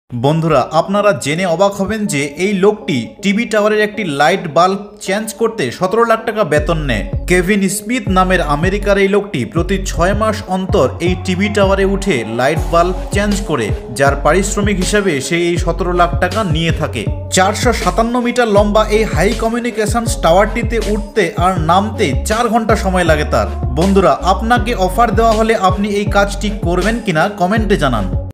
বন্ধুরা, আপনারা জেনে অবাক হবেন যে এই লোকটি টিভি টাওয়ারের একটি লাইট বাল্ব চেঞ্জ করতে 17 লাখ টাকা বেতন নেয়। কেভিন স্মিথ নামের আমেরিকার এই লোকটি প্রতি 6 মাস অন্তর এই টিভি টাওয়ারে উঠে লাইট বাল্ব চেঞ্জ করে, যার পারিশ্রমিক হিসাবে সে এই 17 লাখ টাকা নিয়ে থাকে। 457 মিটার লম্বা এই হাই কমিউনিকেশনস টাওয়ারটিতে উঠতে আর নামতে 4 ঘন্টা সময় লাগে তার। বন্ধুরা, আপনাকে অফার দেওয়া হলে আপনি এই কাজটি করবেন কিনা কমেন্টে জানান।